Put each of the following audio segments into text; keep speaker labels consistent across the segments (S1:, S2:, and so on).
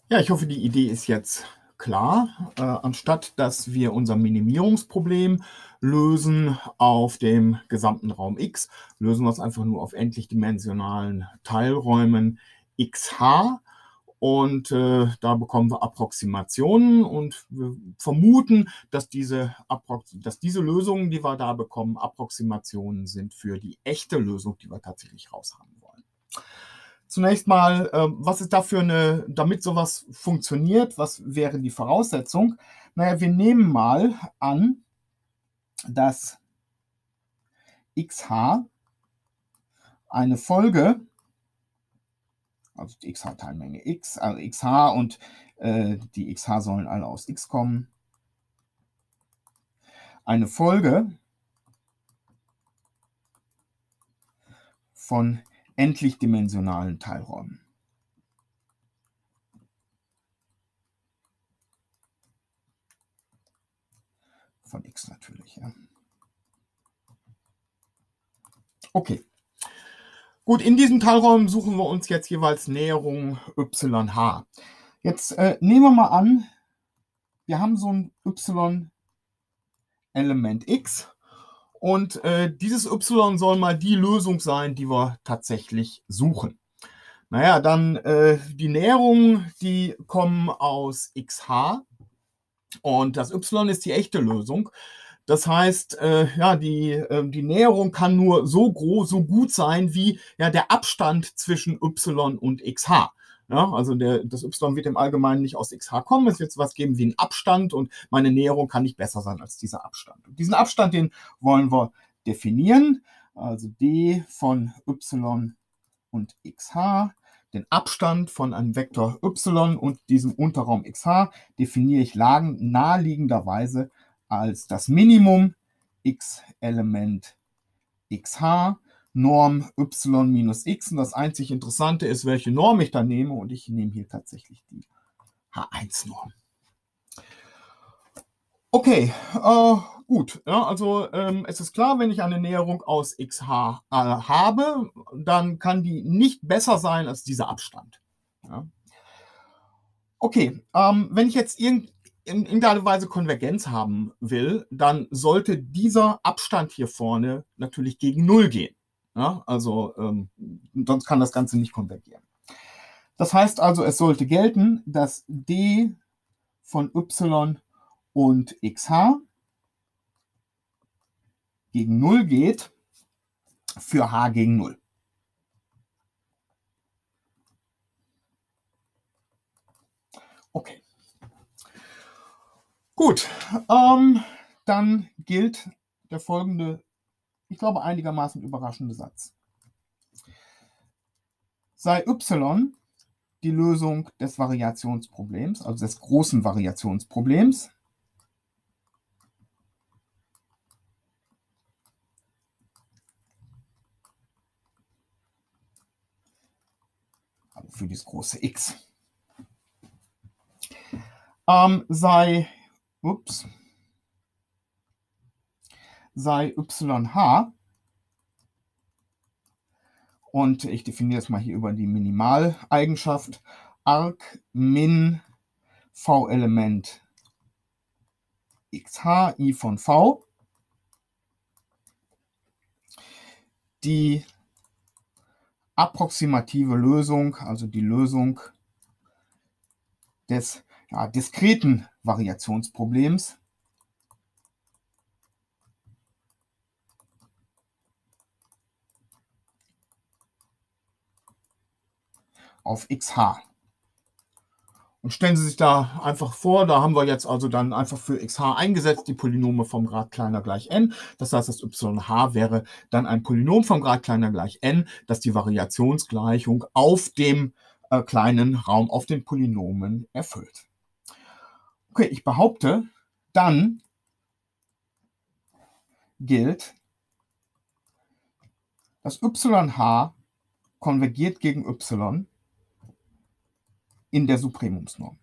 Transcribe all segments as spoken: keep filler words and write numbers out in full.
S1: Ja, ich hoffe, die Idee ist jetzt klar. Äh, anstatt dass wir unser Minimierungsproblem lösen auf dem gesamten Raum X, lösen wir es einfach nur auf endlichdimensionalen Teilräumen x h. Und äh, da bekommen wir Approximationen und wir vermuten, dass diese, Approx dass diese Lösungen, die wir da bekommen, Approximationen sind für die echte Lösung, die wir tatsächlich raushaben wollen. Zunächst mal, äh, was ist dafür eine, damit sowas funktioniert, was wäre die Voraussetzung? Naja, wir nehmen mal an, dass x h eine Folge, also die x h-Teilmenge x, also x h und äh, die x h sollen alle aus x kommen, eine Folge von endlichdimensionalen Teilräumen. Von x natürlich, ja. Okay. Gut, in diesen Teilräumen suchen wir uns jetzt jeweils Näherung y h. Jetzt äh, nehmen wir mal an, wir haben so ein y-Element x und äh, dieses y soll mal die Lösung sein, die wir tatsächlich suchen. Naja, dann äh, die Näherungen, die kommen aus x h und das y ist die echte Lösung. Das heißt, äh, ja, die, äh, die Näherung kann nur so groß, so gut sein wie ja, der Abstand zwischen y und x h. Ja, also der, das y wird im Allgemeinen nicht aus x h kommen, es wird was geben wie einen Abstand und meine Näherung kann nicht besser sein als dieser Abstand. Und diesen Abstand, den wollen wir definieren, also d von y und x h. Den Abstand von einem Vektor y und diesem Unterraum x h definiere ich naheliegenderweise als das Minimum x-Element x h, Norm y minus x. Und das einzig Interessante ist, welche Norm ich da nehme. Und ich nehme hier tatsächlich die H eins Norm. Okay, äh, gut. Ja, also ähm, es ist klar, wenn ich eine Näherung aus x h äh, habe, dann kann die nicht besser sein als dieser Abstand. Ja. Okay, ähm, wenn ich jetzt irgend, in irgendeiner Weise Konvergenz haben will, dann sollte dieser Abstand hier vorne natürlich gegen null gehen. Ja, also ähm, sonst kann das Ganze nicht konvergieren. Das heißt also, es sollte gelten, dass d von y und x h gegen null geht für h gegen null. Okay. Gut, ähm, dann gilt der folgende, ich glaube, einigermaßen überraschende Satz. Sei y die Lösung des Variationsproblems, also des großen Variationsproblems, also für dieses große x, ähm, sei, ups, sei yh, und ich definiere es mal hier über die Minimaleigenschaft, arc min v-Element xh, i von v, die approximative Lösung, also die Lösung des ja, diskreten Variationsproblems auf xh. Und stellen Sie sich da einfach vor, da haben wir jetzt also dann einfach für xh eingesetzt, die Polynome vom Grad kleiner gleich n. Das heißt, das yh wäre dann ein Polynom vom Grad kleiner gleich n, das die Variationsgleichung auf dem äh, kleinen Raum, auf den Polynomen erfüllt. Okay, ich behaupte, dann gilt, dass yh konvergiert gegen y in der Supremumsnorm.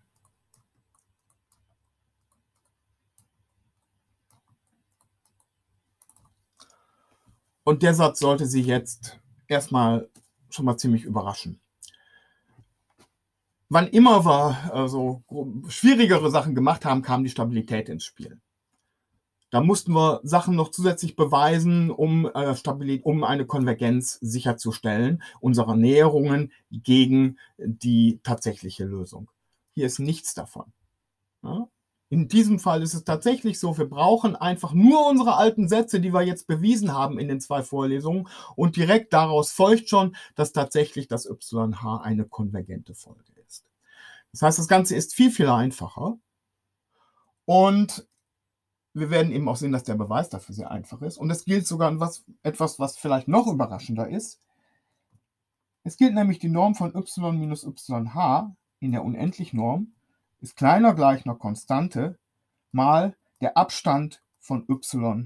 S1: Und der Satz sollte Sie jetzt erstmal schon mal ziemlich überraschen. wann immer wir also schwierigere Sachen gemacht haben, kam die Stabilität ins Spiel. Da mussten wir Sachen noch zusätzlich beweisen, um, äh, Stabilität, um eine Konvergenz sicherzustellen, unserer Näherungen gegen die tatsächliche Lösung. Hier ist nichts davon. Ja? In diesem Fall ist es tatsächlich so, wir brauchen einfach nur unsere alten Sätze, die wir jetzt bewiesen haben in den zwei Vorlesungen, und direkt daraus folgt schon, dass tatsächlich das y(h) eine konvergente Folge ist. Das heißt, das Ganze ist viel, viel einfacher, und wir werden eben auch sehen, dass der Beweis dafür sehr einfach ist. Und es gilt sogar was, etwas, was vielleicht noch überraschender ist. Es gilt nämlich die Norm von y minus y(h) in der Unendlichnorm ist kleiner gleich einer Konstante mal der Abstand von y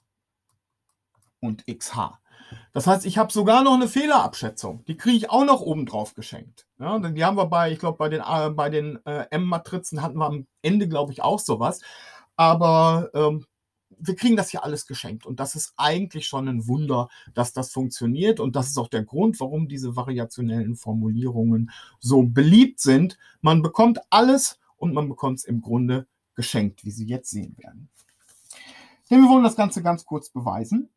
S1: und xh. Das heißt, ich habe sogar noch eine Fehlerabschätzung. Die kriege ich auch noch oben drauf geschenkt. Ja, die haben wir bei, ich glaube, bei den, äh, bei den äh, M-Matrizen hatten wir am Ende, glaube ich, auch sowas. Aber ähm, wir kriegen das hier alles geschenkt. Und das ist eigentlich schon ein Wunder, dass das funktioniert. Und das ist auch der Grund, warum diese variationellen Formulierungen so beliebt sind. Man bekommt alles und man bekommt es im Grunde geschenkt, wie Sie jetzt sehen werden. Denn wir wollen das Ganze ganz kurz beweisen.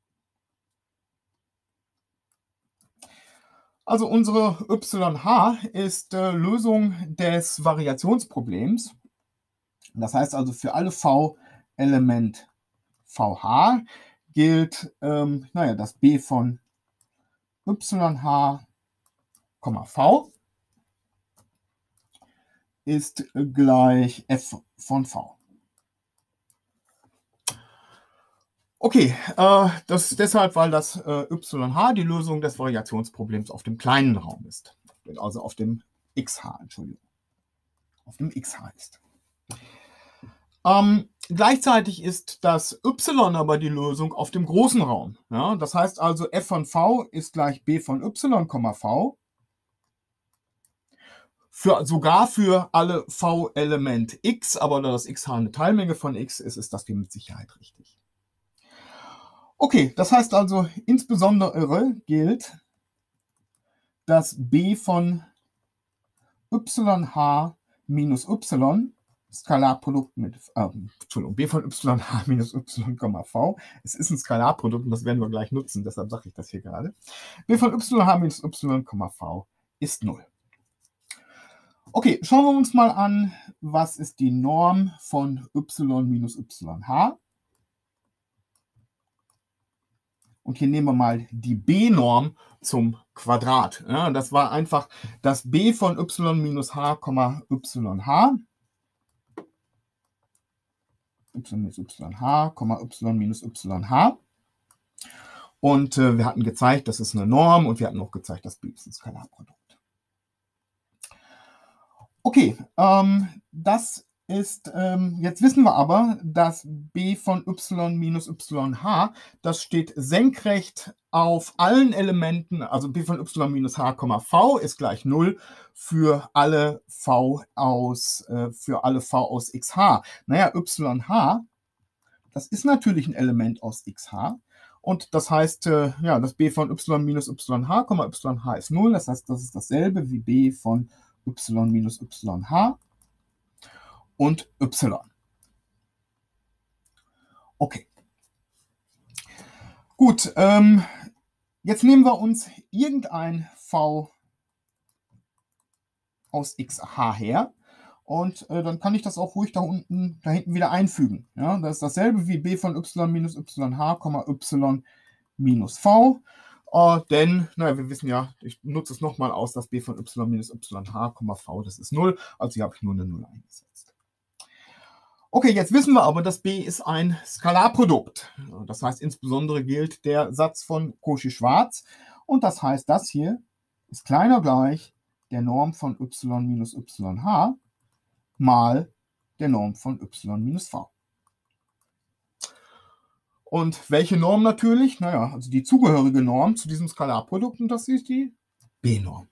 S1: Also unsere y(h) ist äh, Lösung des Variationsproblems. Das heißt also, für alle v-Element vh gilt ähm, naja, das b von yh, v ist gleich f von v. Okay, äh, das ist deshalb, weil das äh, yh die Lösung des Variationsproblems auf dem kleinen Raum ist. Also auf dem xh, Entschuldigung. Auf dem xh ist. Ähm, gleichzeitig ist das y aber die Lösung auf dem großen Raum. Ja, das heißt also, f von v ist gleich b von y, v. Für, sogar für alle v-Element x, aber da das xh eine Teilmenge von x ist, ist das hier mit Sicherheit richtig. Okay, das heißt also, insbesondere gilt, dass b von yh minus y, Skalarprodukt mit, äh, Entschuldigung, b von yh minus y, v, es ist ein Skalarprodukt und das werden wir gleich nutzen, deshalb sage ich das hier gerade. b von yh minus y, v ist null. Okay, schauen wir uns mal an, was ist die Norm von y minus yh. Und hier nehmen wir mal die b-Norm zum Quadrat. Ja, das war einfach das b von y minus h, yh, y minus yh, y minus yh. Und äh, wir hatten gezeigt, das ist eine Norm, und wir hatten auch gezeigt, das b ist ein Skalarprodukt. Okay, ähm, das ist, ähm, jetzt wissen wir aber, dass b von y minus yh, das steht senkrecht auf allen Elementen, also b von y minus h, v ist gleich null für alle v aus, äh, für alle v aus xh. Naja, yh, das ist natürlich ein Element aus xh. Und das heißt, äh, ja, das b von y minus yh, yh ist null. Das heißt, das ist dasselbe wie b von y minus yh und y. Okay. Gut, ähm, jetzt nehmen wir uns irgendein v aus xh her. Und äh, dann kann ich das auch ruhig da unten, da hinten wieder einfügen. Ja, das ist dasselbe wie b von y minus yh, y minus v. Uh, denn, naja, wir wissen ja, ich nutze es nochmal aus, das b von y minus yh, v, das ist null. Also hier habe ich nur eine null eingesetzt. Okay, jetzt wissen wir aber, dass b ist ein Skalarprodukt. Das heißt, insbesondere gilt der Satz von Cauchy-Schwarz. Und das heißt, das hier ist kleiner gleich der Norm von y minus yh mal der Norm von y minus v. Und welche Norm natürlich? Naja, also die zugehörige Norm zu diesem Skalarprodukt, und das ist die b-Norm.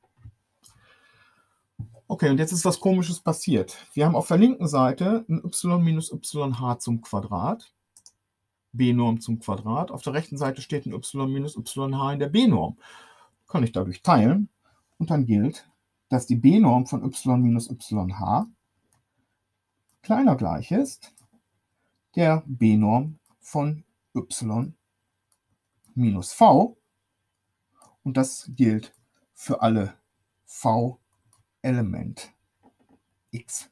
S1: Okay, und jetzt ist was Komisches passiert. Wir haben auf der linken Seite ein y minus yh zum Quadrat, b-Norm zum Quadrat. Auf der rechten Seite steht ein y minus yh in der b-Norm. Kann ich dadurch teilen, und dann gilt, dass die B-Norm von y minus yh kleiner gleich ist der B-Norm von y minus v. Und das gilt für alle v-Element xh.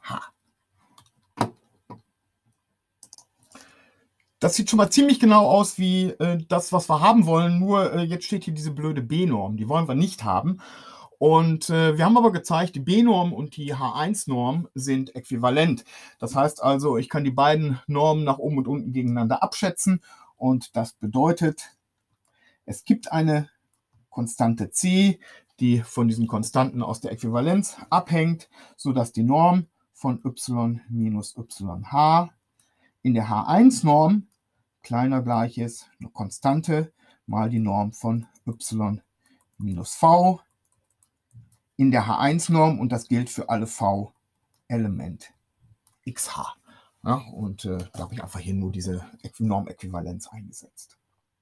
S1: Das sieht schon mal ziemlich genau aus wie äh, das, was wir haben wollen, nur äh, jetzt steht hier diese blöde B-Norm, die wollen wir nicht haben. Und äh, wir haben aber gezeigt, die B-Norm und die H eins Norm sind äquivalent. Das heißt also, ich kann die beiden Normen nach oben und unten gegeneinander abschätzen und das bedeutet, es gibt eine Konstante c, die von diesen Konstanten aus der Äquivalenz abhängt, sodass die Norm von y minus yh in der H eins Norm kleiner gleich ist, eine Konstante mal die Norm von y minus v in der H eins Norm und das gilt für alle v-Element xh. Ja, und äh, da habe ich einfach hier nur diese Normäquivalenz eingesetzt.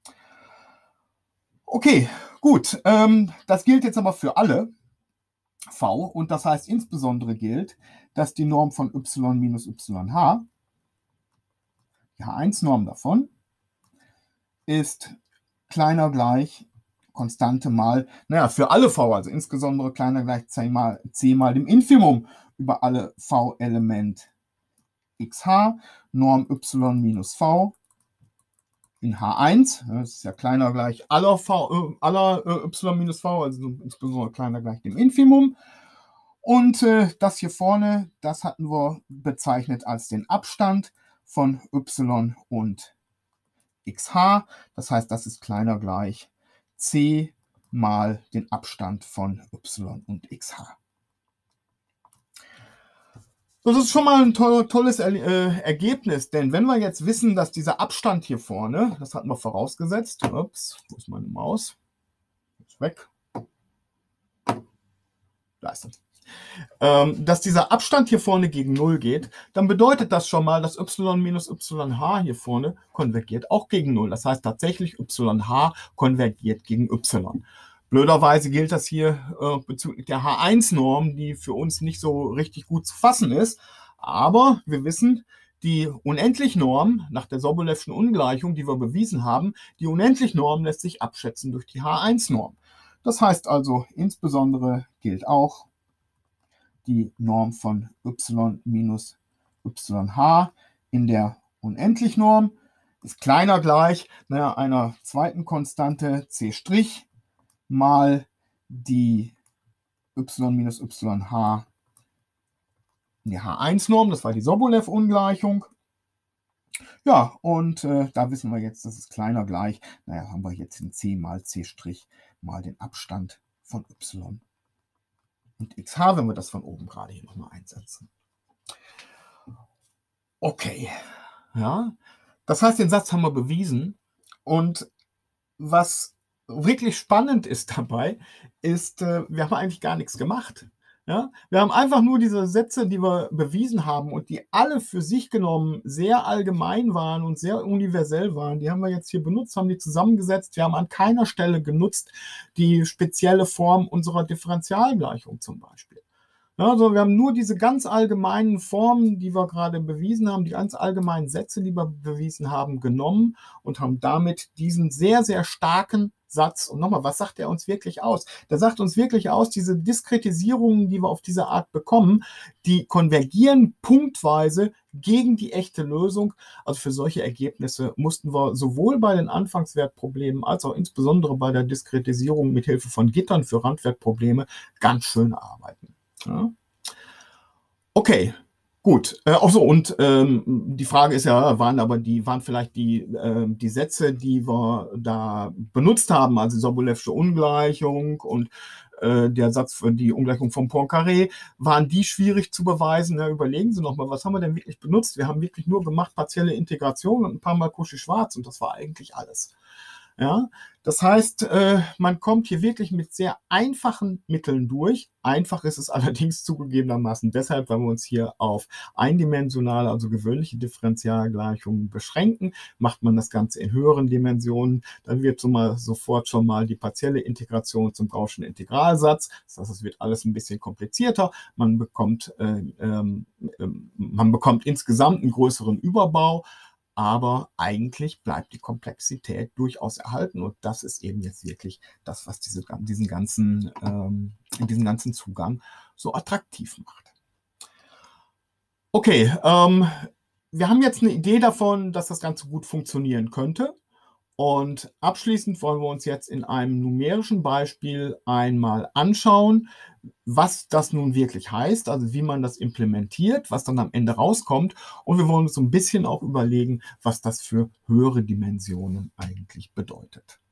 S1: Okay, gut. Ähm, das gilt jetzt aber für alle v und das heißt insbesondere gilt, dass die Norm von y minus yh, die H eins Norm davon, ist kleiner gleich Konstante mal, naja, für alle v, also insbesondere kleiner gleich c mal, c mal dem Infimum über alle v-Element xh, Norm y minus v in H eins, das ist ja kleiner gleich aller, v, äh, aller äh, y minus v, also insbesondere kleiner gleich dem Infimum. Und äh, das hier vorne, das hatten wir bezeichnet als den Abstand von y und xh. Das heißt, das ist kleiner gleich c mal den Abstand von y und xh. Das ist schon mal ein to tolles er äh, Ergebnis, denn wenn wir jetzt wissen, dass dieser Abstand hier vorne, das hatten wir vorausgesetzt, ups, wo ist meine Maus? Ist weg. Da ist es. Ähm, dass dieser Abstand hier vorne gegen null geht, dann bedeutet das schon mal, dass y minus yh hier vorne konvergiert auch gegen null. Das heißt tatsächlich yh konvergiert gegen y. Blöderweise gilt das hier äh, bezüglich der H eins Norm, die für uns nicht so richtig gut zu fassen ist. Aber wir wissen, die Unendlich-Norm nach der Sobolewschen Ungleichung, die wir bewiesen haben, die Unendlich-Norm lässt sich abschätzen durch die H eins Norm. Das heißt also, insbesondere gilt auch die Norm von y minus yh in der Unendlich-Norm ist kleiner gleich, naja, einer zweiten Konstante c' mal die y minus yh in der H eins Norm, das war die Sobolew-Ungleichung. Ja, und äh, da wissen wir jetzt, das ist kleiner gleich, naja, haben wir jetzt den c mal c' mal den Abstand von y und xh, wenn wir das von oben gerade hier nochmal einsetzen. Okay, ja, das heißt, den Satz haben wir bewiesen und was wirklich spannend ist dabei, ist, äh, wir haben eigentlich gar nichts gemacht. Ja? Wir haben einfach nur diese Sätze, die wir bewiesen haben und die alle für sich genommen sehr allgemein waren und sehr universell waren, die haben wir jetzt hier benutzt, haben die zusammengesetzt. Wir haben an keiner Stelle genutzt die spezielle Form unserer Differentialgleichung zum Beispiel. Ja, also wir haben nur diese ganz allgemeinen Formen, die wir gerade bewiesen haben, die ganz allgemeinen Sätze, die wir bewiesen haben, genommen und haben damit diesen sehr, sehr starken Satz, und nochmal, was sagt er uns wirklich aus? Der sagt uns wirklich aus, diese Diskretisierungen, die wir auf diese Art bekommen, die konvergieren punktweise gegen die echte Lösung. Also für solche Ergebnisse mussten wir sowohl bei den Anfangswertproblemen als auch insbesondere bei der Diskretisierung mit Hilfe von Gittern für Randwertprobleme ganz schön arbeiten. Ja. Okay, gut. Äh, auch so, und ähm, die Frage ist ja, waren aber die, waren vielleicht die, äh, die Sätze, die wir da benutzt haben, also die Sobolewsche Ungleichung und äh, der Satz für die Ungleichung von Poincaré, waren die schwierig zu beweisen? Ja, überlegen Sie nochmal, was haben wir denn wirklich benutzt? Wir haben wirklich nur gemacht partielle Integration und ein paar Mal Cauchy-Schwarz und das war eigentlich alles. Ja, Das heißt, äh, man kommt hier wirklich mit sehr einfachen Mitteln durch. Einfach ist es allerdings zugegebenermaßen deshalb, weil wir uns hier auf eindimensionale, also gewöhnliche Differentialgleichungen beschränken. Macht man das Ganze in höheren Dimensionen, dann wird so mal sofort schon mal die partielle Integration zum Gaußschen Integralsatz. Das heißt, es wird alles ein bisschen komplizierter. Man bekommt, äh, ähm, äh, man bekommt insgesamt einen größeren Überbau. Aber eigentlich bleibt die Komplexität durchaus erhalten. Und das ist eben jetzt wirklich das, was diese, diesen, ganzen, ähm, diesen ganzen Zugang so attraktiv macht. Okay, ähm, wir haben jetzt eine Idee davon, dass das Ganze gut funktionieren könnte. Und abschließend wollen wir uns jetzt in einem numerischen Beispiel einmal anschauen, was das nun wirklich heißt, also wie man das implementiert, was dann am Ende rauskommt. Und wir wollen uns so ein bisschen auch überlegen, was das für höhere Dimensionen eigentlich bedeutet.